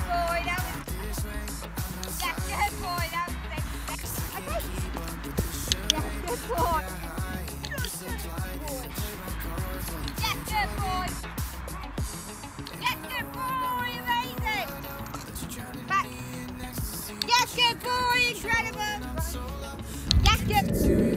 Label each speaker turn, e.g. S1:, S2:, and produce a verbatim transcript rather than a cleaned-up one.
S1: boy. That was. Yes, good boy. That was. Okay. Yes, good boy. Yes, good boy. Yes, good boy. Amazing. Back. Yes, good boy. Incredible. Yes, good.